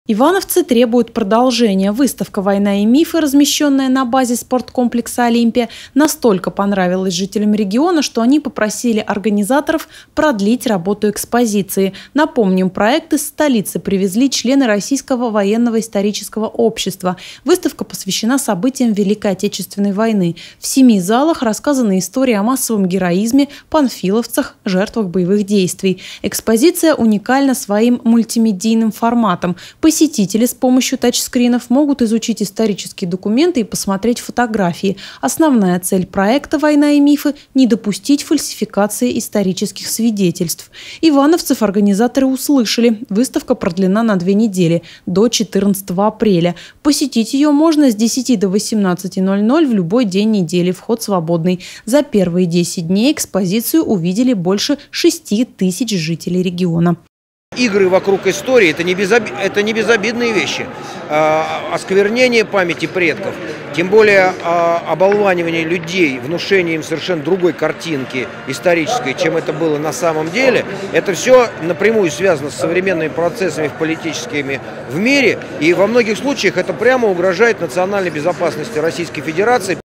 Ивановцы требуют продолжения. Выставка «Война и мифы», размещенная на базе спорткомплекса «Олимпия», настолько понравилась жителям региона, что они попросили организаторов продлить работу экспозиции. Напомним, проект из столицы привезли члены Российского военного исторического общества. Выставка посвящена событиям Великой Отечественной войны. В 7 залах рассказаны истории о массовом героизме, панфиловцах, жертвах боевых действий. Экспозиция уникальна своим мультимедийным форматом. Посетители с помощью тачскринов могут изучить исторические документы и посмотреть фотографии. Основная цель проекта «Война и мифы» – не допустить фальсификации исторических свидетельств. Ивановцев организаторы услышали. Выставка продлена на 2 недели, до 14 апреля. Посетить ее можно с 10 до 18:00 в любой день недели. Вход свободный. За первые 10 дней экспозицию увидели больше 6000 жителей региона. Игры вокруг истории – это не безобидные вещи. Осквернение памяти предков, тем более оболванивание людей, внушение им совершенно другой картинки исторической, чем это было на самом деле, это все напрямую связано с современными процессами политическими в мире. И во многих случаях это прямо угрожает национальной безопасности Российской Федерации.